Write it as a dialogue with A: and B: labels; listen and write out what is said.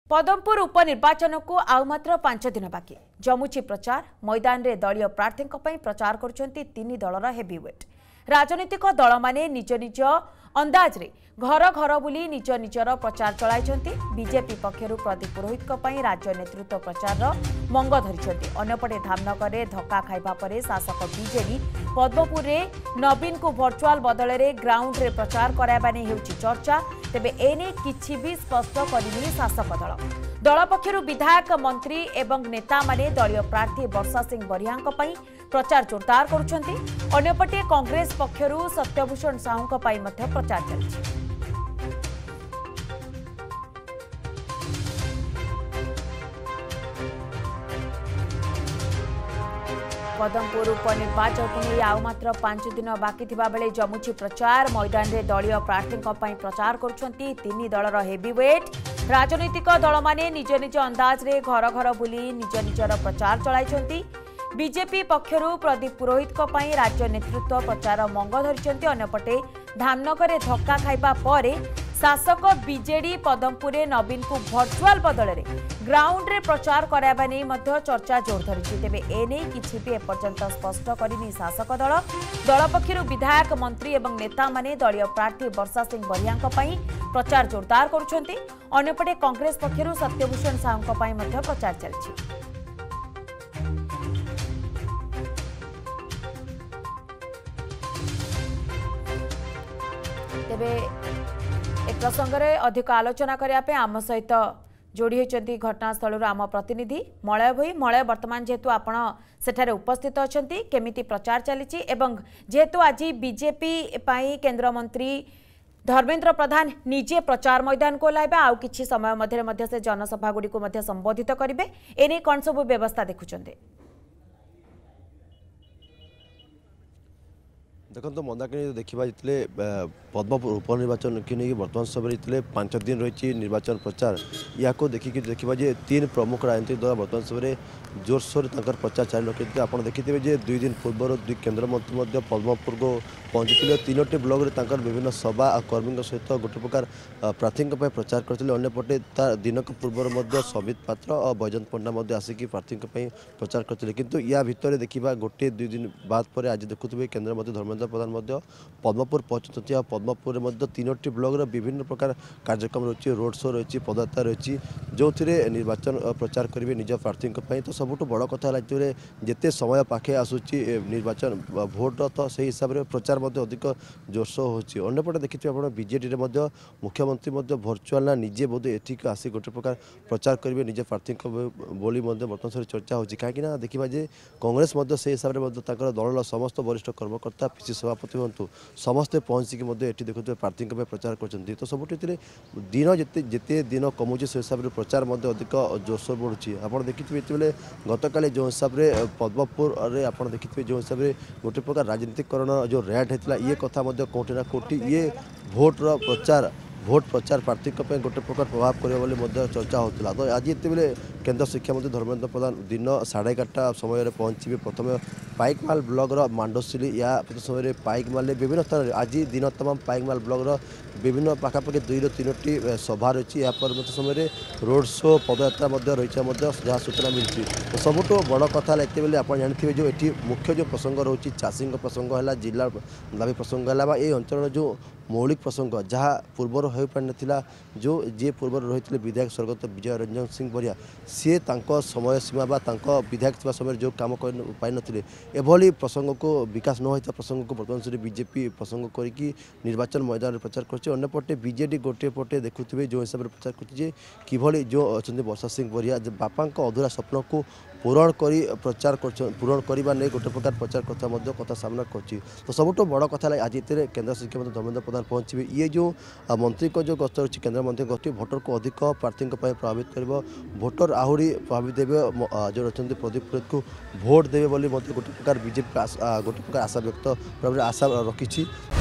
A: पदमपुर उपनिर्वाचन को आउ मात्र 5 दिन बाकी जमुची प्रचार मैदान रे दलीय प्रार्थी प्रचार करुछंती तीन दलर हेवीवेट राजनीतिक दल माने निज निज अंदाज रे घर घर बुली निज निजर प्रचार चलाइछंती। बीजेपी पक्षरु प्रदीप पुरोहित राज्य नेतृत्व प्रचार मंग धरिछंती। अन्यपटे धामनगर रे धक्का खाइबा परे शासक बीजेडी पद्मपुर रे नवीन को वर्चुअल बदल रे ग्राउंड रे प्रचार कराइबा नै हेउची चर्चा। तेबे एने किछि भी स्पष्ट करिनी शासक दल पक्षरु विधायक मंत्री एवं नेता माने दलीय प्रार्थी वर्षा सिंह बरिहांक पई प्रचार जोरदार करुछंती। अन्यपटे कांग्रेस पक्षरु सत्यभूषण साहूंक पई मध्य प्रचार चलछि। पदमपुर उपनिर्वाचन को नहीं आउ मात्र 5 दिन बाकी थिबा बेले जमुची प्रचार मैदान रे दलीय प्रार्थी प्रचार करुछंती तीन दलर हेवीवेट राजनीतिक दल माने निज निज अंदाज रे घर घर बुली निज निजर प्रचार चलाइछंती। बीजेपी पक्षरु प्रदीप पुरोहित राज्य नेतृत्व प्रचार मंग धरिछंती। अन्यपटे धामनगर धक्का खाइबा परे शासक बीजेडी पदमपुर नवीन को वर्चुअल बदल रे ग्राउंड रे प्रचार कराइबा नै मध्य चर्चा जोर धरिछि। तेबे एने किछि भी एपर्यंत स्पष्ट करिनी शासक दल पक्षरु विधायक मंत्री एवं नेता माने दलीय प्रार्थी वर्षा सिंह बरिहांक पई प्रचार जोरदार करुछंती। अन्यपटे कांग्रेस पक्षरु सत्यभूषण साहूंक पई मध्य प्रचार चलछि। तेबे एक प्रसंग में अधिक आलोचना करने आम सहित जोड़ी होती घटनास्थल आम प्रतिनिधि मलय भई। मलय वर्तमान जेहेतु आपण सेठारे उपस्थित अच्छा केमिति प्रचार चली जेहेतु आज बीजेपी केंद्र मंत्री धर्मेंद्र प्रधान निजे प्रचार मैदान को लाइबा आउ किछि समय मध्य से जनसभा गुड़ी को संबोधित करेंगे एने कौन सब व्यवस्था देखुंटे?
B: देखो तो मंदाकिनी देखा जितने पद्मपुर उपनिर्वाचन की नहीं बर्तमान समय जितने 5 दिन रही निर्वाचन प्रचार या देखिए देखा जे 3 प्रमुख राजनीतिक दल बर्तमान समय जोरसोर प्रचार चालू रखी। आप देखिथे जे 2 दिन पूर्व 2 केन्द्रमंत्री पद्मपुर को पहुंची 3टी ब्लॉक रे विभिन्न सभा और कर्मी सहित गोटे प्रकार प्रार्थी प्रचार करते। अंपटे दिनक पूर्व समित पात्र और बैजंत पंडा आसिक प्रार्थी प्रचार करते। किंतु या भितर देखा गोटे 2 दिन बाद पर आज देखुए केन्द्रमंत्री धर्मेंद्र प्रधान पद्मपुर पहुंचुंट। पद्मपुर 3टी ब्लॉक विभिन्न प्रकार कार्यक्रम रही रोड शो रही पदयात्रा रही जो निर्वाचन प्रचार करेंगे निज प्रार्थी। तो सबुठ बड़ कथा जिते समय पाखे आसूची निर्वाचन भोट तो से हिसाब से प्रचार अधिक जोरसोर होची। अंपटे देखिए आप बीजेडी मुख्यमंत्री भर्चुआल ना निजे बोध एठिक आसी गोटे प्रकार प्रचार करेंगे निज प्रार्थी बोली बर्तमान चर्चा होची। कहीं देखा जे कांग्रेस से हिसाब से दल समस्त वरिष्ठ कर्मकर्ता पीसी सभापति हूँ समस्ते पहुँचिकी देखुए प्रार्थी प्रचार कर। तो सब दिन जिते दिन कमुचे से हिसाब से प्रचार अधिक जोरसोर बढ़ुची। आप देखिए गतकाल जो हिसाब से पद्मपुर आप देखिए जो हिसाब से गोटे प्रकार राजनीतिकरण जो रेट होता ये कथा कौटी ना कौटी ये भोट प्रचार प्रार्थी गोटे प्रकार प्रभाव कर चर्चा होता। तो आज ये केंद्र शिक्षा मंत्री धर्मेंद्र प्रधान दिन 11:30 समय पहुँचे प्रथम पाइकमाल ब्लॉक मांडोसिली या समय पाइकमाल विभिन्न स्थान आज दिन तमाम पाइकमाल ब्लॉक विभिन्न पाखापाखि 2 ରୁ 3ଟି सभा रही है। समय रोड शो पदयात्रा रही जहाँ सूचना मिली। तो सबुठ बड़ कथा है आप जानते जो ये मुख्य जो प्रसंग रोचे चाषी प्रसंग है जिला दाबी प्रसंग है ये अंचल जो मौलिक प्रसंग जहाँ पूर्वर हो पार नाला जो जी पूर्व रही विधायक स्वर्गत विजय रंजन सिंह बरिया सी समय सीमा विधायक थी समय जो कम पाई नथिले एभली प्रसंग को विकास न होता प्रसंग को बर्तमान बीजेपी प्रसंग करके निर्वाचन मैदान में प्रचार करपटे बीजेडी गोटे पटे देखुए जो हिसाब से प्रचार कर जो अच्छा वर्षा सिंह बरिया बापा अधूरा स्वप्न को पूरण प्रचार पूरण करने नहीं गोटे प्रकार प्रचार कथा सामना कर। तो सबुठ बड़ कथा आज इतने केंद्र शिक्षा मंत्री धर्मेंद्र प्रधान पहुंचे ये जो मंत्री को जो गस्त रही केंद्र मंत्री गोष्ठी भोटर को अधिक प्रार्थी प्रभावित कर भोटर आहरी प्रभावित देवे जो अच्छा प्रदीप पुरोहित को भोट देवे गोटे प्रकार बीजेपी गोटे प्रकार आशा व्यक्त आशा रखी।